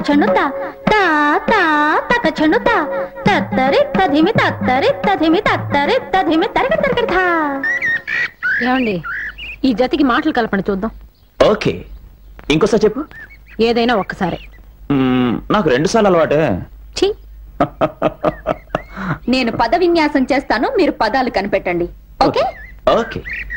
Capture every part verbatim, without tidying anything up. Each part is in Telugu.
చెండుత తా తా తక చెండుత తత్తరి తధిమి తత్తరి తధిమి తత్తరి తధిమి తరగ తరగ. ఏమండి ఈ జతికి మాటలు కలపండి చూద్దాం. ఓకే ఇంకోసారి చెప్పు. ఏదైనా ఒక్కసారి. నాకు రెండు సార్లు అలవాటే. నేను పద విన్యాసం చేస్తాను, మీరు పదాలు కనిపెట్టండి. Okay okay.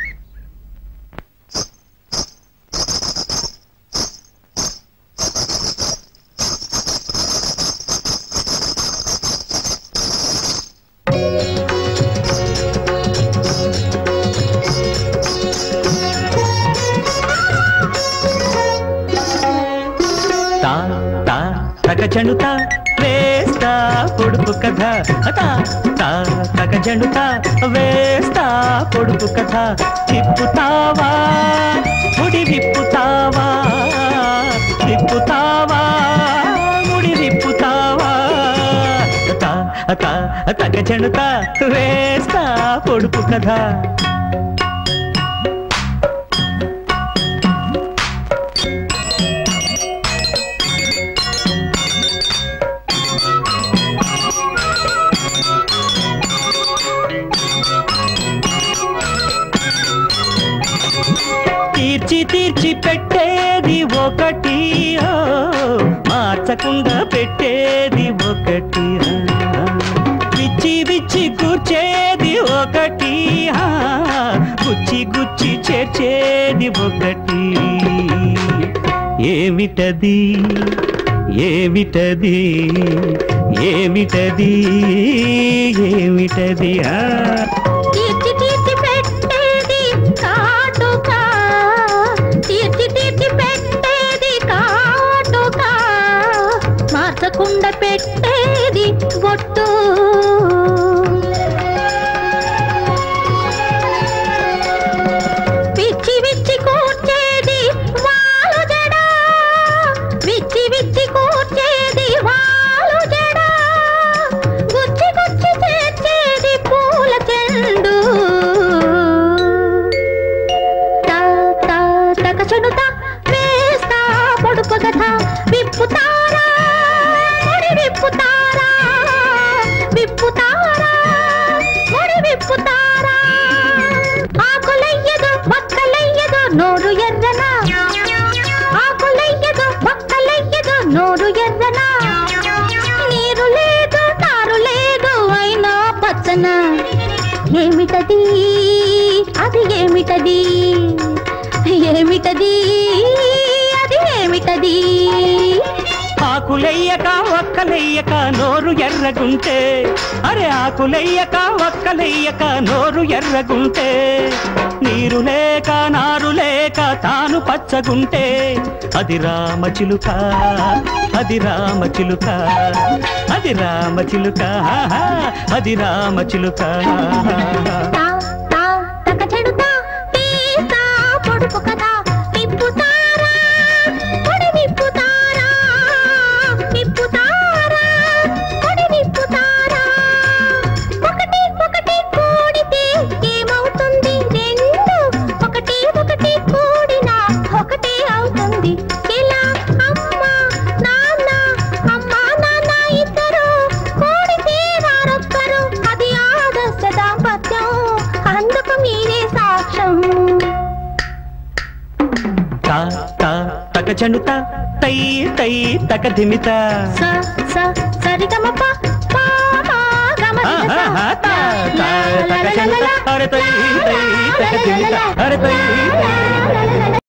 తగజండుతా వేస్తా పొడుపు కథ తగజండుతా వేస్తా పొడుపు కథ తిప్పుతావా ముడి విప్పుతావా తిప్పుతావా ముడి విప్పుతావా తగజండుతా వేస్తా పొడుపు కథ. తీర్చి తీర్చి పెట్టేది ఒకటి, మార్చకుండా పెట్టేది ఒకటి, విచ్చి విచ్చి కూర్చేది ఒకటి, గుచ్చి గుచ్చి చేర్చేది ఒకటి. ఏమిటది ఏమిటది ఏమిటది ఏమిటది? తీర్చి తీర్చి పెట్టేది కాటుక, తీర్చి తీర్చి పెట్టేది కాటుక, మార్చకుండా పెట్టేది బొట్టు. విచ్చి విచ్చి కూర్చేది వాలు జడ, విచ్చి విచ్చి కూర్చేది వాలు జడ, గుచ్చి గుచ్చి చేర్చేది పూల చెండు. తగచనుత వేస్తా పొడుపు కథ విప్పుతారా ముడి విప్పుతారా విప్పుతారా ముడి విప్పుతారా. ఆకులయ్యదు బక్కలయ్యదు నోరు ఎర్రనా, ఆకులయ్యదు బక్కలయ్యదు నోరు ఎర్రనా, నీరు లేదు తారు లేదు అయినా పచ్చన. ఏమిటది అది ఏమిటది ఏమిటది అది ఏమిటది? ఆకులయ్యక ఒక్కలయ్యక నోరు ఎర్రగుంటే, అరే ఆకులయ్యక ఒక్కలయ్యక నోరు ఎర్రగుంటే, నీరు లేక నారు లేక తాను పచ్చగుంటే, అది రామచిలుక అది రామచిలుక అది రామచిలుక అది రామచిలుక. పొడుపు కదా విప్పుతారా పొడి విప్పుతారా విప్పుతారా పొడి విప్పుతారా. ఒకటి ఒకటి కూడితే ఏమవుతుంది? రెండు. ఒకటి ఒకటి కూడినా ఒకటి అవుతుంది. ఇలా అమ్మ నాన్న అమ్మ నాన్న ఇద్దరు కూడితే వారొక్కరు, అది ఆదర్శ దాంపత్యం, అందుకు మీరే సాక్ష్యం. తగజండుత తై తై తగదిమిత సరిగమప తగజండుత అరే తై తై తగదిమిత అరే తై